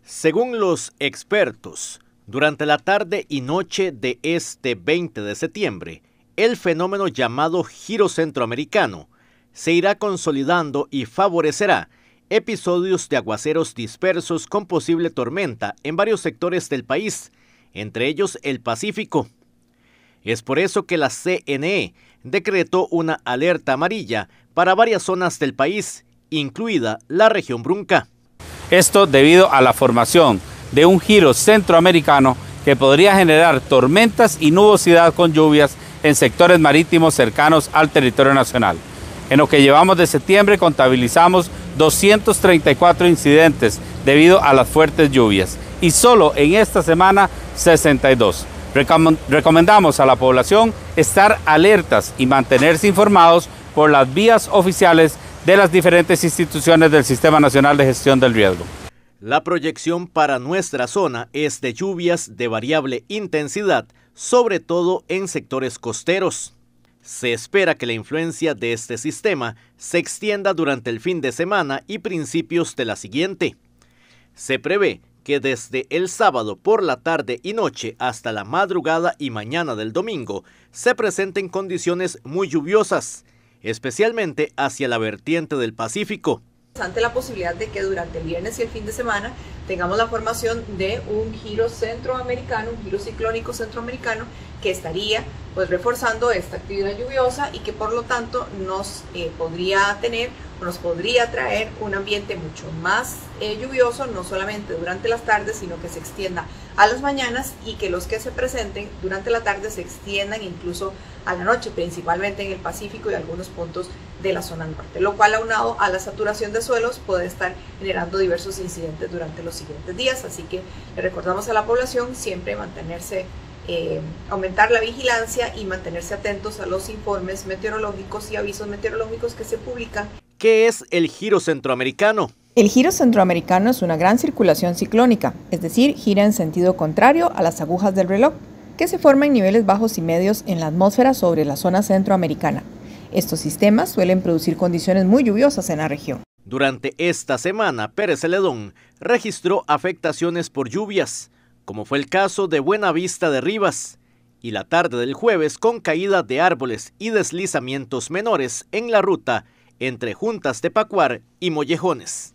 Según los expertos, durante la tarde y noche de este 20 de septiembre, el fenómeno llamado giro centroamericano se irá consolidando y favorecerá episodios de aguaceros dispersos con posible tormenta en varios sectores del país, entre ellos el Pacífico. Es por eso que la CNE decretó una alerta amarilla para varias zonas del país, incluida la región Brunca. Esto debido a la formación de un giro centroamericano que podría generar tormentas y nubosidad con lluvias en sectores marítimos cercanos al territorio nacional. En lo que llevamos de septiembre contabilizamos 234 incidentes debido a las fuertes lluvias y solo en esta semana 62. Recomendamos a la población estar alertas y mantenerse informados por las vías oficiales de las diferentes instituciones del Sistema Nacional de Gestión del Riesgo. La proyección para nuestra zona es de lluvias de variable intensidad, sobre todo en sectores costeros. Se espera que la influencia de este sistema se extienda durante el fin de semana y principios de la siguiente. Se prevé que desde el sábado por la tarde y noche hasta la madrugada y mañana del domingo se presenten condiciones muy lluviosas, especialmente hacia la vertiente del Pacífico. Ante la posibilidad de que durante el viernes y el fin de semana tengamos la formación de un giro centroamericano, un giro ciclónico centroamericano que estaría reforzando esta actividad lluviosa y que por lo tanto nos podría traer un ambiente mucho más lluvioso, no solamente durante las tardes, sino que se extienda a las mañanas y que los que se presenten durante la tarde se extiendan incluso a la noche, principalmente en el Pacífico y algunos puntos de la zona norte, lo cual aunado a la saturación de suelos puede estar generando diversos incidentes durante los siguientes días. Así que le recordamos a la población siempre aumentar la vigilancia y mantenerse atentos a los informes meteorológicos y avisos meteorológicos que se publican. ¿Qué es el giro centroamericano? El giro centroamericano es una gran circulación ciclónica, es decir, gira en sentido contrario a las agujas del reloj, que se forma en niveles bajos y medios en la atmósfera sobre la zona centroamericana. Estos sistemas suelen producir condiciones muy lluviosas en la región. Durante esta semana, Pérez Celedón registró afectaciones por lluvias, como fue el caso de Buenavista de Rivas, y la tarde del jueves con caída de árboles y deslizamientos menores en la ruta entre Juntas de Pacuar y Mollejones.